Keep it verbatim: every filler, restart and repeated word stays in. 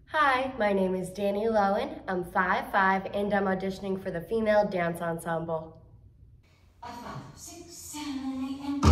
Hi, my name is Dani Loewen. I'm five five and I'm auditioning for the Female Dance Ensemble. Five, five, six, seven, eight, and